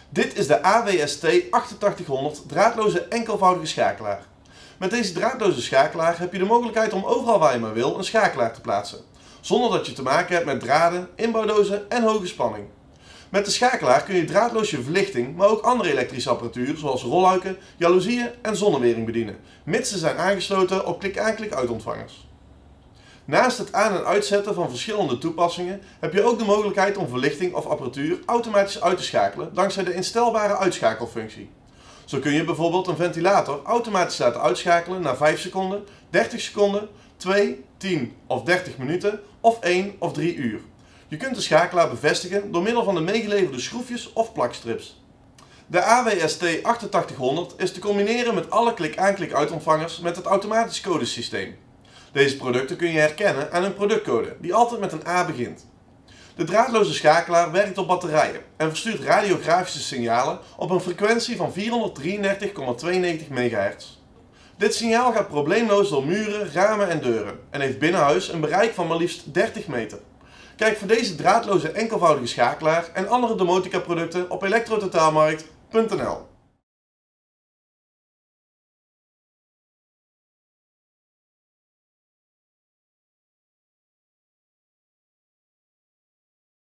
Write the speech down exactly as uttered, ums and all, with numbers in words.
Dit is de A W S T achtentachtighonderd draadloze enkelvoudige schakelaar. Met deze draadloze schakelaar heb je de mogelijkheid om overal waar je maar wil een schakelaar te plaatsen, zonder dat je te maken hebt met draden, inbouwdozen en hoge spanning. Met de schakelaar kun je draadloos je verlichting, maar ook andere elektrische apparatuur zoals rolluiken, jaloezieën en zonnewering bedienen, mits ze zijn aangesloten op klik-aan-klik uitontvangers. Naast het aan- en uitzetten van verschillende toepassingen heb je ook de mogelijkheid om verlichting of apparatuur automatisch uit te schakelen dankzij de instelbare uitschakelfunctie. Zo kun je bijvoorbeeld een ventilator automatisch laten uitschakelen na vijf seconden, dertig seconden, twee, tien of dertig minuten of één of drie uur. Je kunt de schakelaar bevestigen door middel van de meegeleverde schroefjes of plakstrips. De A W S T achtentachtighonderd is te combineren met alle klik-aan-klik uitontvangers met het automatisch codesysteem. Deze producten kun je herkennen aan een productcode die altijd met een A begint. De draadloze schakelaar werkt op batterijen en verstuurt radiografische signalen op een frequentie van vierhonderddrieëndertig komma tweeënnegentig megahertz. Dit signaal gaat probleemloos door muren, ramen en deuren en heeft binnenhuis een bereik van maar liefst dertig meter. Kijk voor deze draadloze enkelvoudige schakelaar en andere domotica producten op elektrototaalmarkt punt n l.